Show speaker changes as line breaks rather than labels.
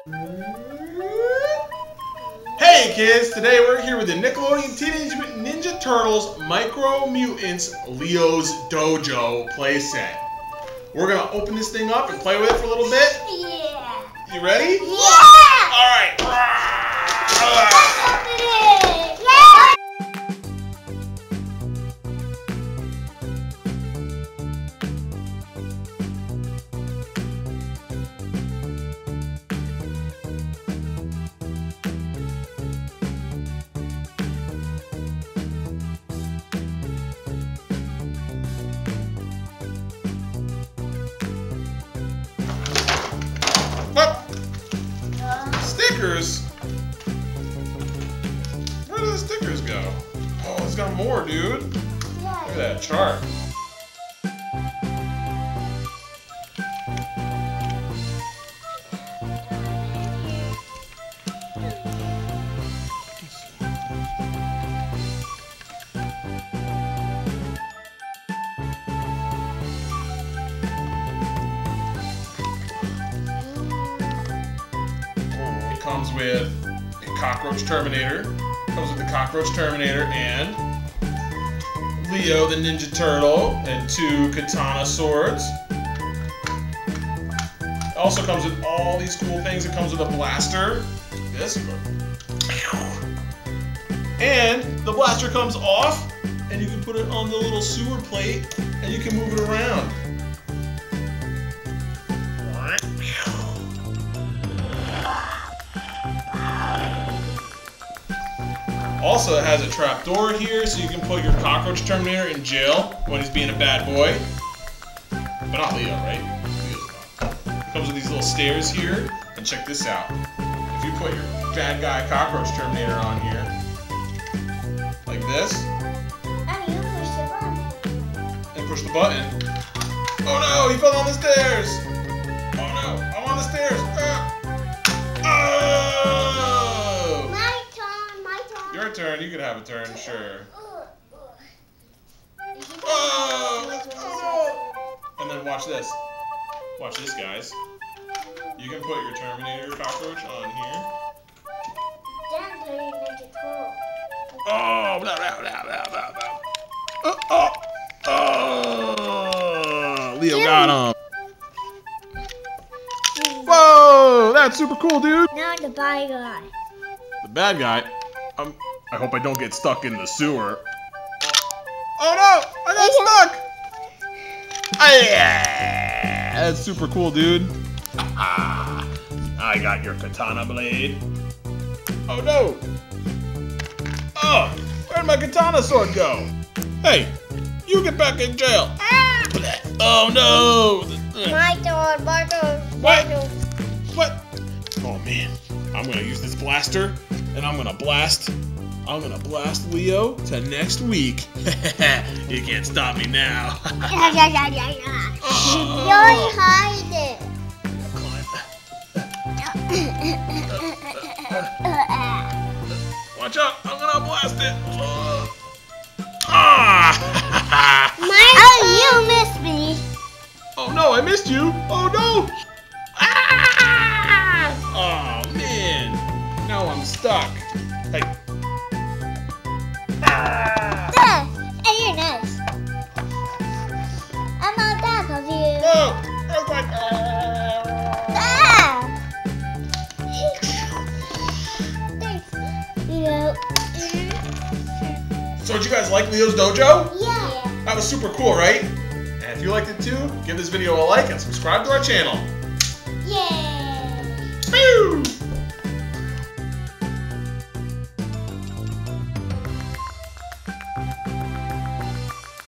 Hey kids, today we're here with the Nickelodeon Teenage Mutant Ninja Turtles Micro Mutants Leo's Dojo playset. We're gonna open this thing up and play with it for a little bit.
Yeah.
You ready?
Yeah.
All right.
Let's open it. Yeah.
Stickers? Where do the stickers go? Oh, it's got more, dude. Look at that chart. Comes with a Cockroach Terminator. Comes with the Cockroach Terminator and Leo the Ninja Turtle and 2 katana swords. It also comes with all these cool things. It comes with a blaster. This and the blaster comes off and you can put it on the little sewer plate and you can move it around. Also, it has a trap door here, so you can put your Cockroach Terminator in jail when he's being a bad boy. But not Leo, right? Leo's not. It comes with these little stairs here, and check this out. If you put your bad guy Cockroach Terminator on here, like this,
You push the button.
and push the button. Oh no, he fell down the stairs! Oh no, I'm on the stairs! Your turn. You can have a turn, sure. Oh! And then watch this. Watch this, guys. You can put your Terminator Cockroach on here. Oh! Blah, blah, blah, blah, blah, blah. Oh! Leo got him. Whoa! That's super cool, dude.
Now the bad guy.
The bad guy? I hope I don't get stuck in the sewer. Oh no! I got stuck! That's super cool, dude. I got your katana blade. Oh no! Oh! Where'd my katana sword go? Hey! You get back in jail! Oh no!
My door.
What? What? Oh man. I'm gonna use this blaster and I'm gonna blast Leo to next week. You can't stop me now.
You're hiding.
Watch out! I'm gonna blast it.
You missed me.
Oh no! I missed you. Oh no! Oh man! Now I'm stuck. Hey.
And you're nice. I'm on top of you.
Whoa! Oh my So did you guys like Leo's Dojo?
Yeah.
That was super cool, right? And if you liked it too, give this video a like and subscribe to our channel.
Yeah.
Woo!